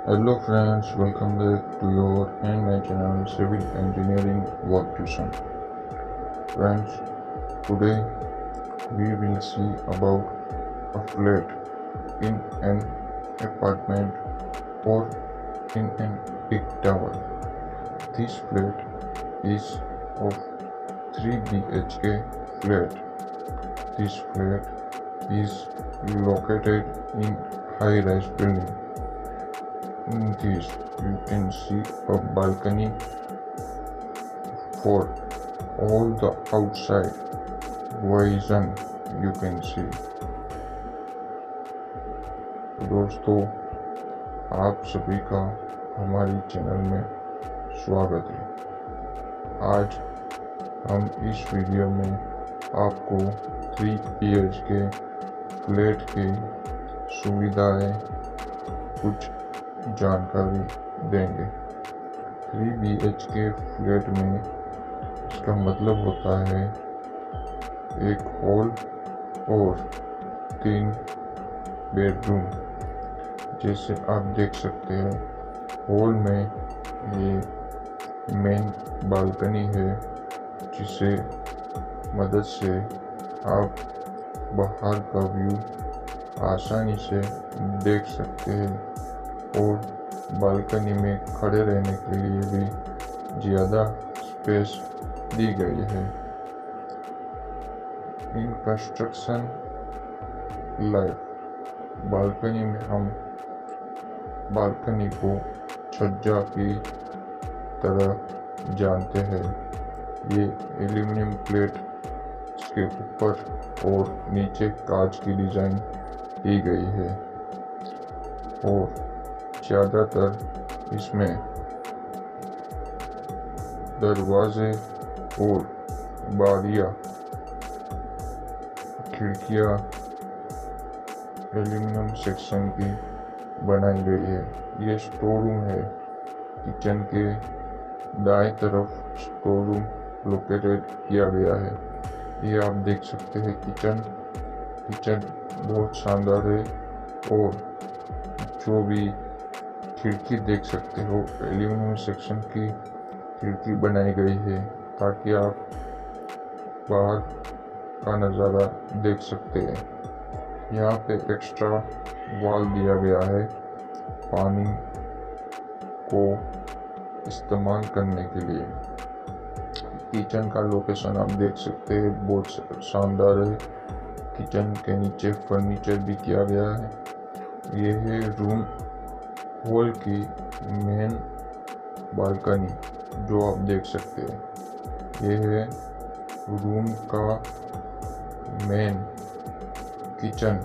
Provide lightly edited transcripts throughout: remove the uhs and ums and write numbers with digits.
Hello friends, welcome back to your and my channel Civil Engineering Work Tuition. Friends, today we will see about a flat in an apartment or in a big tower. This flat is of 3 BHK flat. This flat is located in high-rise building. In this, you can see a balcony for all the outside vision you can see. दोस्तों, आप सभी का हमारी channel में स्वागत है। आज हम इस वीडियो में आपको 3 BHK फ्लैट की सुविधाएं कुछ जानकारी देंगे। 3 BHK फ्लैट में इसका मतलब होता है एक हॉल और 3 बेडरूम। जैसे आप देख सकते हैं, हॉल में ये मेन बालकनी है, जिसे मदद से आप बाहर का व्यू आसानी से देख सकते हैं और बालकनी में खड़े रहने के लिए भी ज़्यादा स्पेस दी गई है। इन कंस्ट्रक्शन लाइफ बालकनी में हम बालकनी को छज्जा की तरह जानते हैं। ये एल्यूमिनियम प्लेट के ऊपर और नीचे कांच की डिज़ाइन की गई है और ज़्यादातर इसमें दरवाजे और बारियां, खिड़कियां एल्यूमिनियम सेक्शन की बनाई गई है। ये स्टोर रूम है। किचन के दाएं तरफ स्टोर रूम लोकेटेड किया गया है। ये आप देख सकते हैं किचन बहुत शानदार है और जो भी खिड़की देख सकते हो, एल्यूमिनियम सेक्शन की खिड़की बनाई गई है ताकि आप बाहर का नज़ारा देख सकते हैं। यहाँ पे एक्स्ट्रा वॉल दिया गया है पानी को इस्तेमाल करने के लिए। किचन का लोकेशन आप देख सकते हैं, बहुत शानदार है। किचन के नीचे फर्नीचर भी किया गया है। ये है रूम हॉल की मेन बालकनी जो आप देख सकते हैं। ये है रूम का मेन किचन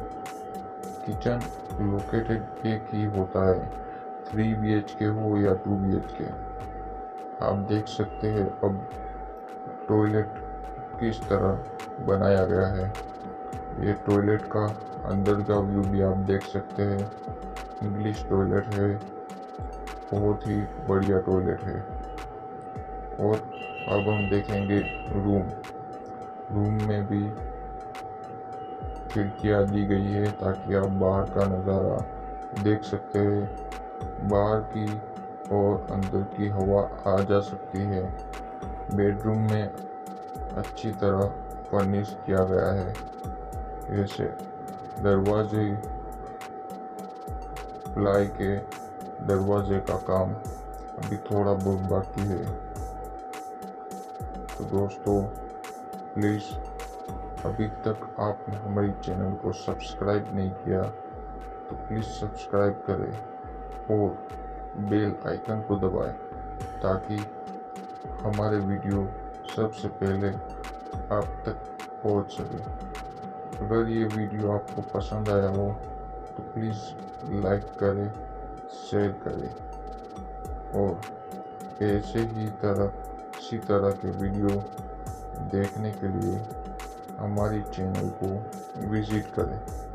लोकेटेड एक ही होता है, 3 BHK हो या 2 BHK। आप देख सकते हैं अब टॉयलेट किस तरह बनाया गया है। ये टॉयलेट का अंदर का व्यू भी आप देख सकते हैं। इंग्लिश टॉयलेट है, बहुत ही बढ़िया टॉयलेट है। और अब हम देखेंगे रूम में भी खिड़कियाँ दी गई है ताकि आप बाहर का नज़ारा देख सकते हैं। बाहर की और अंदर की हवा आ जा सकती है। बेडरूम में अच्छी तरह फर्निश किया गया है। जैसे दरवाजे, प्लाई के दरवाजे का काम अभी थोड़ा बहुत बाकी है। तो दोस्तों, प्लीज़ अभी तक आपने हमारी चैनल को सब्सक्राइब नहीं किया तो प्लीज़ सब्सक्राइब करें और बेल आइकन को दबाएं ताकि हमारे वीडियो सबसे पहले आप तक पहुंच सके। अगर ये वीडियो आपको पसंद आया हो तो प्लीज़ लाइक करें, शेयर करें और इसी तरह के वीडियो देखने के लिए हमारी चैनल को विज़िट करें।